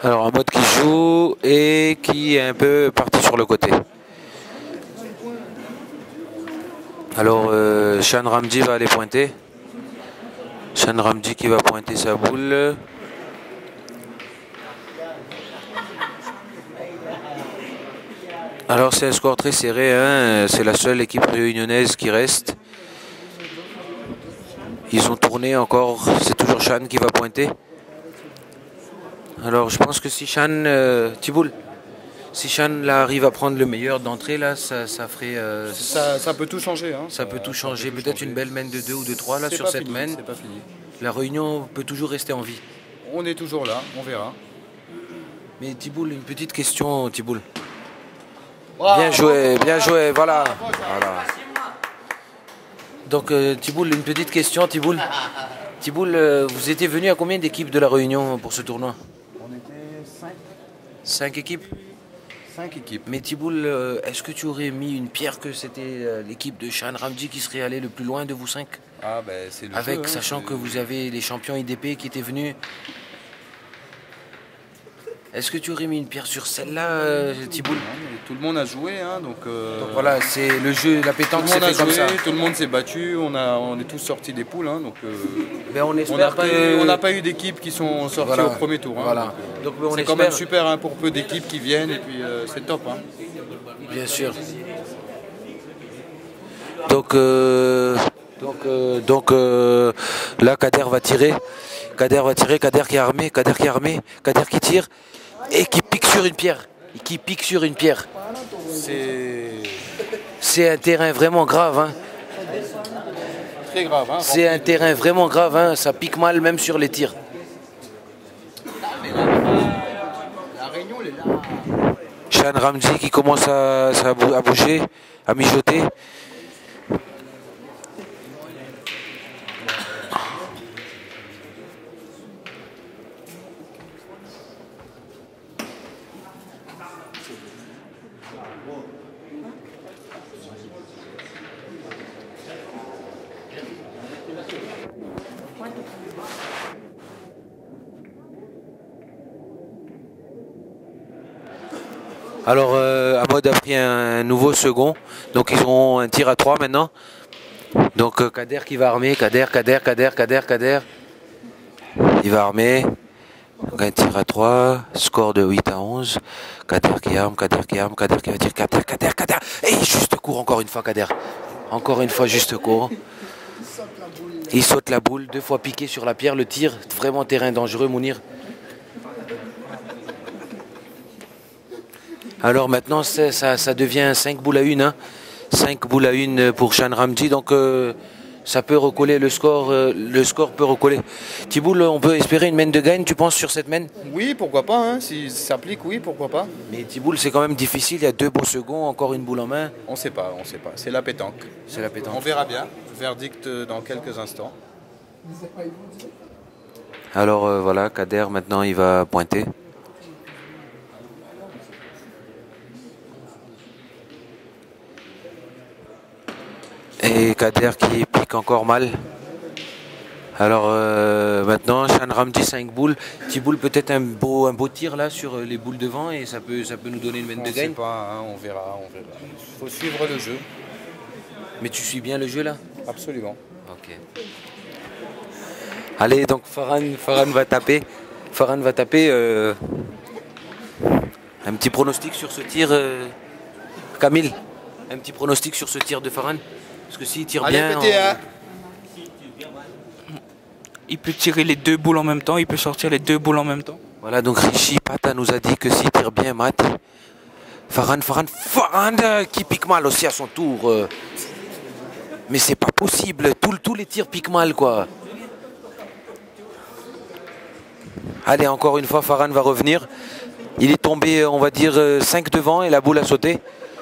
Alors un mode qui joue et qui est un peu parti sur le côté. Alors Shan Ramji va aller pointer. Shan Ramji qui va pointer sa boule. Alors c'est un score très serré, hein. C'est la seule équipe réunionnaise qui reste. Ils ont tourné encore, c'est toujours Shan qui va pointer. Alors je pense que si Shan, Tiboul, si Shan là, arrive à prendre le meilleur d'entrée, là, ça ferait... ça peut tout changer. Hein. Ça peut tout changer, peut-être une belle main de 2 ou de 3 là sur cette main. C'est pas fini. La réunion peut toujours rester en vie. On est toujours là, on verra. Mais Tiboul, une petite question, Tiboul. Bien joué, voilà. Donc Tiboul, une petite question, Tiboul. Tiboul, vous étiez venu à combien d'équipes de la Réunion pour ce tournoi? On était 5. 5 équipes? 5 équipes. Mais Tiboul, est-ce que tu aurais mis une pierre que c'était l'équipe de Shan Ramji qui serait allée le plus loin de vous 5? Ah ben c'est le Avec, jeu, sachant que vous avez les champions IDP qui étaient venus. Est-ce que tu aurais mis une pierre sur celle-là, Tiboul? Tout le monde a joué, hein, donc voilà, c'est le jeu, la pétanque c'est fait comme ça. Tout le monde s'est battu, on est tous sortis des poules, hein, donc mais on espère on n'a pas eu d'équipes qui sont sorties au premier tour. Hein, voilà. Donc, c'est quand même super hein, pour peu d'équipes qui viennent et puis c'est top. Hein. Bien sûr. Donc là Kader va tirer. Kader qui est armé, Kader qui tire et qui pique sur une pierre. C'est un terrain vraiment grave. Hein. Très grave. Hein, c'est un terrain vraiment grave, hein. Ça pique mal même sur les tirs. La Réunion, elle est là. Shan Ramji qui commence à bouger, à mijoter. Alors Ahmad a pris un nouveau second, donc ils ont un tir à 3 maintenant. Donc Kader qui va armer, Kader. Il va armer. Donc un tir à 3, score de 8-11. Kader qui arme, Kader qui va tirer, Kader. Et juste court encore une fois Kader. Encore une fois juste court. Il saute la boule, 2 fois piqué sur la pierre, le tir, vraiment terrain dangereux Mounir. Alors maintenant ça devient 5 boules à 1. Hein. 5 boules à 1 pour Shan Ramji. Donc ça peut recoller le score peut recoller. Tiboul, on peut espérer une main de gagne, tu penses, sur cette main? Oui, pourquoi pas. Hein. Si ça s'applique, oui, pourquoi pas. Mais Tiboul, c'est quand même difficile. Il y a 2 beaux seconds, encore une boule en main. On sait pas. C'est la pétanque. On verra bien. Verdict dans quelques instants. Alors voilà, Kader maintenant il va pointer. Et Kader qui pique encore mal. Alors maintenant, Shan Ramji 5 boules. Tiboul peut-être un beau tir là sur les boules devant et ça peut nous donner une main de gagne. On sait pas, hein, on verra. Il faut suivre le jeu. Mais tu suis bien le jeu là? Absolument. Ok. Allez, donc Farhan va taper. Un petit pronostic sur ce tir, Camille. Un petit pronostic sur ce tir de Farhan. Parce que s'il tire bien... Il peut tirer les 2 boules en même temps, il peut sortir les 2 boules en même temps. Voilà, donc Rishi Pata nous a dit que s'il tire bien, Matt. Farhan qui pique mal aussi à son tour. Mais c'est pas possible, tous les tirs piquent mal, quoi. Allez, encore une fois, Farhan va revenir. Il est tombé, on va dire, 5 devant et la boule a sauté.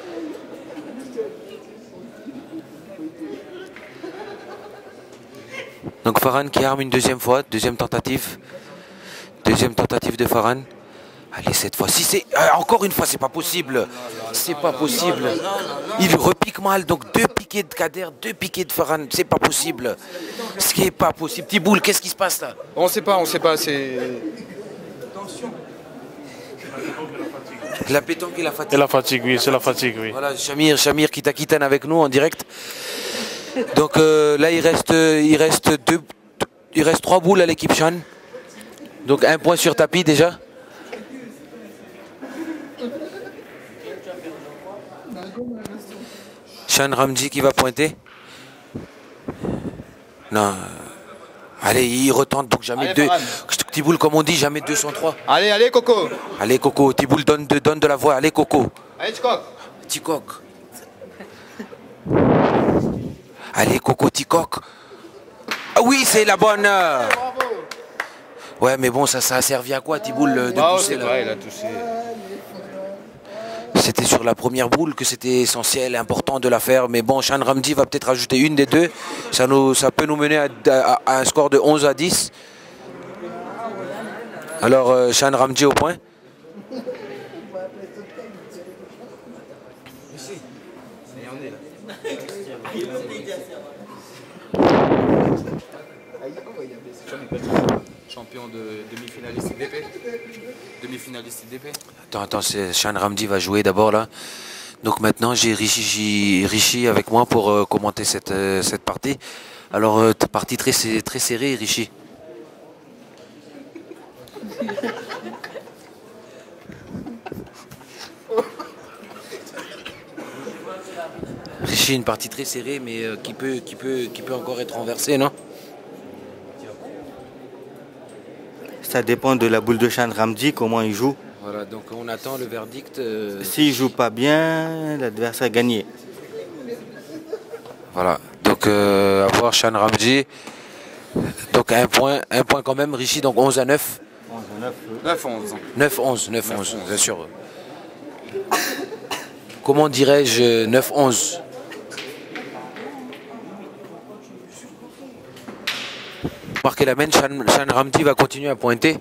Donc Farhan qui arme une deuxième fois, deuxième tentative de Farhan. Allez, cette fois-ci, c'est... encore une fois, c'est pas possible. C'est pas possible. Il repique mal, donc 2 piquets de Kader, 2 piquets de Farhan. C'est pas possible. Ce qui est pas possible. Tiboul, qu'est-ce qui se passe là? On sait pas, c'est... La pétanque et la fatigue. Et la fatigue, oui, c'est la fatigue, oui. Voilà, Chamir qui t'aquitane avec nous en direct. Donc là, il reste 3 boules à l'équipe Chan. Donc 1 point sur tapis déjà. Chan Ramji qui va pointer. Non. Allez, il retente, donc jamais Allez, deux. Farhan. Tiboul, comme on dit, jamais 203. Allez, allez, Coco. Allez, Coco, Tiboul donne de la voix. Allez, Coco. Allez, Tchkok. Ticoc. Allez, Coco, Ticoc. Ah oui, c'est la bonne. Ouais, mais bon, ça a servi à quoi, Tiboul, de pousser là? il a touché. C'était sur la première boule que c'était essentiel, important de la faire. Mais bon, Chan Ramji va peut-être rajouter une des deux. Ça peut nous mener à un score de 11-10. Alors, Chan Ramji au point. Champion de demi-finaliste IDP. Demi-finaliste IDP. Attends, Chan Ramji va jouer d'abord là. Donc maintenant j'ai Rishi avec moi pour commenter cette partie. Alors partie très serrée, Rishi. Rishi, une partie très serrée mais qui peut encore être renversée, non? Ça dépend de la boule de Chan Ramji, comment il joue. Voilà, donc on attend le verdict. S'il joue pas bien, l'adversaire a gagné. Voilà, donc à voir Chan Ramji. Donc un point quand même, Rishi, donc 11-9. 9-11. 9-11, bien sûr. Comment dirais-je 9-11? Marquer la main, Chan Ramji va continuer à pointer.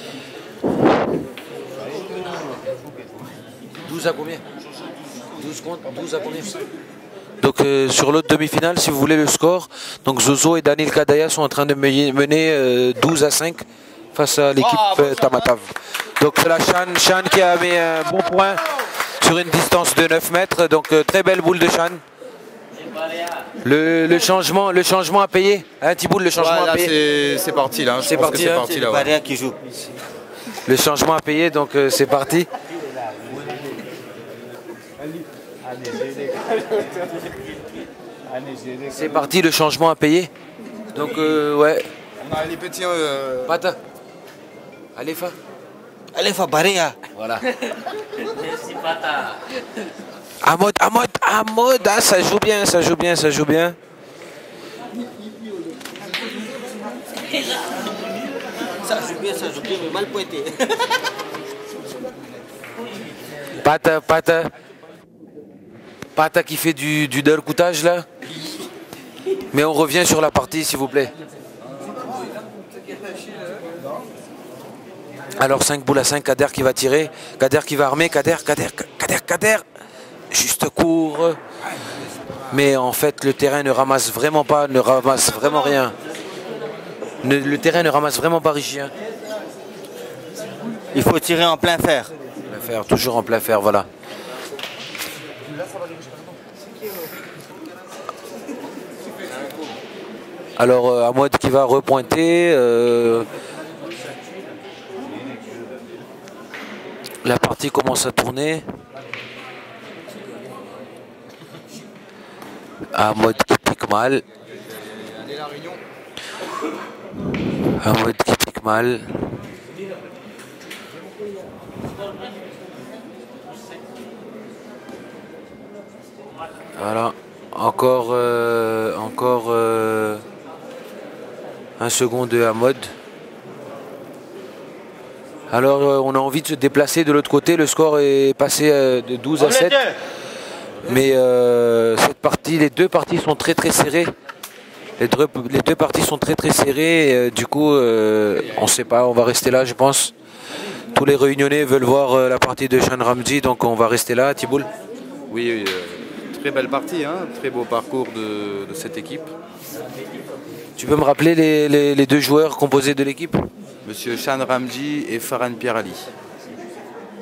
12 à combien? 12 à combien? Donc sur l'autre demi-finale, si vous voulez le score, donc Zozo et Daniel Kadaya sont en train de mener 12-5 face à l'équipe Tamatav. Donc c'est la Chan qui a mis un bon point sur une distance de 9 mètres. Donc très belle boule de Chan. Le changement à payer, hein, Tiboul, le changement à payer. C'est parti là. C'est parti, hein. C'est le Baria qui joue. Le changement à payer, donc c'est parti. C'est parti, le changement à payer. Donc ouais. On a les petits. Pata. Allez, Fa. Allez, Baria. Voilà. Amod, ah, ça joue bien. Ça joue bien, mais mal pointé. Pata qui fait du derkoutage là. Mais on revient sur la partie, s'il vous plaît. Alors 5 boules à 5, Kader qui va tirer. Kader qui va armer. Kader. Juste court. Mais en fait, le terrain ne ramasse vraiment rien. Le terrain ne ramasse vraiment pas Rishi. Hein. Il faut tirer en plein fer. Toujours en plein fer, voilà. Alors Amoued qui va repointer. La partie commence à tourner. Amoued qui pique mal. Amoued qui pique mal. Voilà. Encore un second de Amoued. Alors on a envie de se déplacer de l'autre côté. Le score est passé de 12 à 7. Mais cette partie, les deux parties sont très serrées. Les deux parties sont très serrées. Et, du coup, on ne sait pas, on va rester là, je pense. Tous les réunionnais veulent voir la partie de Chan Ramji, donc on va rester là, Tiboul. Oui, très belle partie, hein, très beau parcours de cette équipe. Tu peux me rappeler les deux joueurs composés de l'équipe? Monsieur Chan Ramji et Farhan Pierre Ali.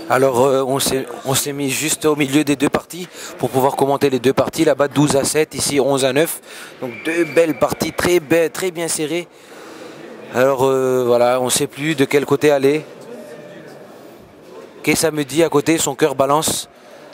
Alors on s'est mis juste au milieu des deux parties pour pouvoir commenter les deux parties. Là-bas 12-7, ici 11-9. Donc deux belles parties très bien serrées. Alors voilà, on ne sait plus de quel côté aller. Kessa me dit à côté, son cœur balance.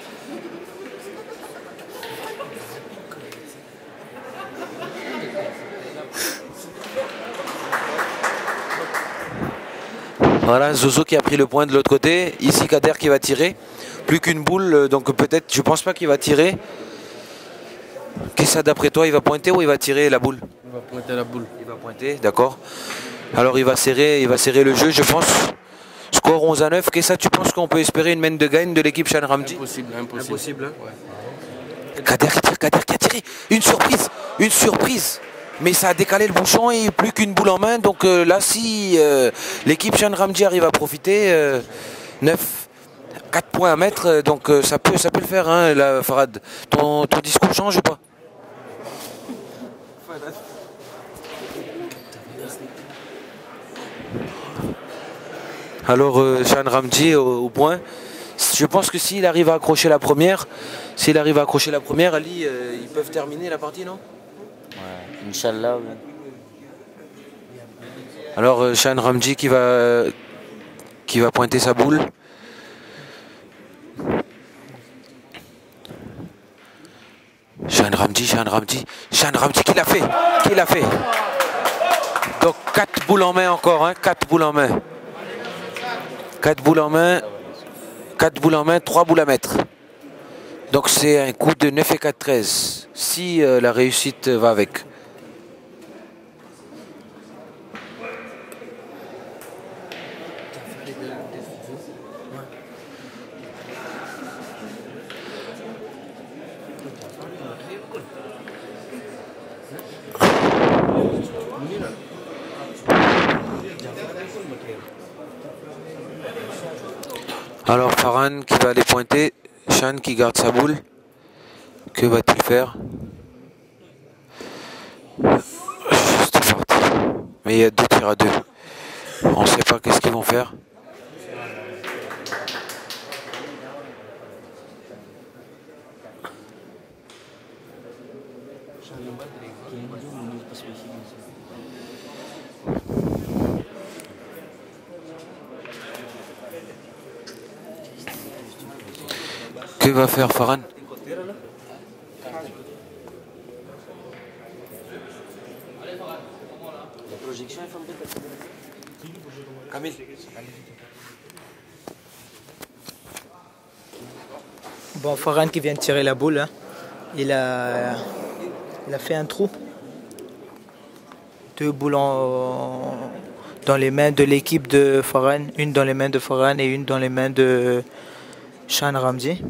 Voilà, Zozo qui a pris le point de l'autre côté. Ici Kader qui va tirer. Plus qu'une boule, donc peut-être, je pense pas qu'il va tirer. Qu'est-ce que d'après toi, il va pointer ou il va tirer la boule? Il va pointer la boule. Il va pointer, d'accord. Alors il va serrer le jeu, je pense. Score 11-9. Qu'est-ce que tu penses qu'on peut espérer une main de gagne de l'équipe Shan Ramji? Impossible. Impossible, hein? Ouais. Kader qui a tiré. Une surprise. Mais ça a décalé le bouchon et plus qu'une boule en main. Donc là, si l'équipe Shan Ramji arrive à profiter, 4 points à mettre, donc ça peut le faire, hein, là, Farad. Ton discours change ou pas? Alors Shan Ramji au point. Je pense que s'il arrive à accrocher la première, Ali, ils peuvent terminer la partie, non? Ouais, Inch'Allah. Ouais. Alors Shan Ramji qui va pointer sa boule. Shan Ramji qui l'a fait. Donc 4 boules en main encore, hein, 4 boules en main. 4 boules en main, 3 boules à mettre. Donc c'est un coup de 9 et 4, 13. Si la réussite va avec. Alors Farhan qui va aller pointer, Shan qui garde sa boule. Que va-t-il faire? Juste parti. Mais il y a 2 tirs à 2. On ne sait pas qu'est-ce qu'ils vont faire. Que va faire Farhan? Kamil. Bon, Farhan qui vient de tirer la boule, hein. Il a fait un trou. 2 boules dans les mains de l'équipe de Farhan, une dans les mains de Farhan et une dans les mains de Shan Ramji.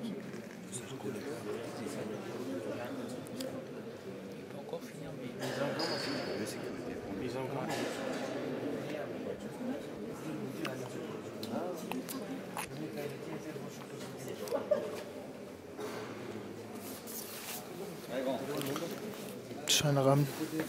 Shan Ramji.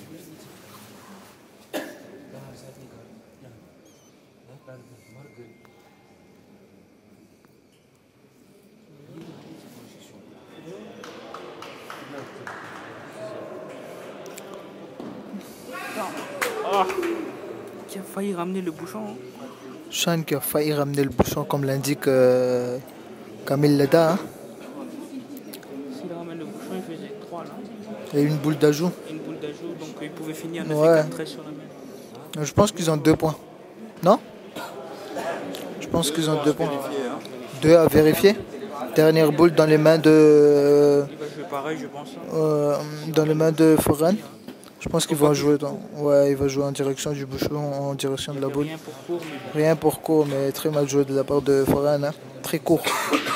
Qui a failli ramener le bouchon. Hein. Shan qui a failli ramener le bouchon comme l'indique Kamil Leda. Hein. S'il ramène le bouchon, il faisait 3 là. Et une boule d'ajout. Une boule d'ajout, donc il pouvait finir 9 Ouais. et 4, 13 sur la main. Je pense qu'ils ont 2 points. Non? Je pense qu'ils ont 2 points. 2 à vérifier. Dernière boule dans les mains de. Il va jouer pareil, je pense. Dans les mains de Farhan. Je pense qu'il va jouer il va jouer en direction du bouchon, en direction de la boule. Rien pour court, mais bon. Rien pour court, mais très mal joué de la part de Farhan. Hein. Très court.